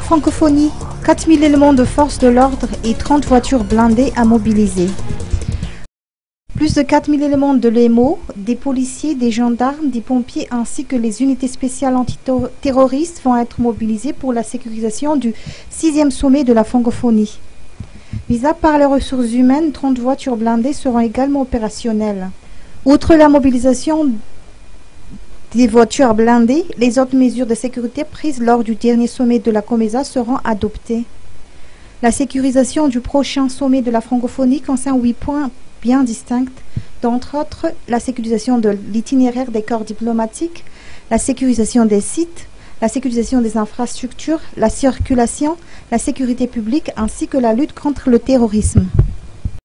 francophonie, 4000 éléments de force de l'ordre et 30 voitures blindées à mobiliser. Plus de 4000 éléments de l'EMO, des policiers, des gendarmes, des pompiers ainsi que les unités spéciales antiterroristes vont être mobilisés pour la sécurisation du 6e sommet de la francophonie. Mis à part les ressources humaines, 30 voitures blindées seront également opérationnelles. Outre la mobilisation des voitures blindées, les autres mesures de sécurité prises lors du dernier sommet de la COMESA seront adoptées. La sécurisation du prochain sommet de la francophonie concerne 8 points bien distincts, d'entre autres la sécurisation de l'itinéraire des corps diplomatiques, la sécurisation des sites, la sécurisation des infrastructures, la circulation, la sécurité publique ainsi que la lutte contre le terrorisme.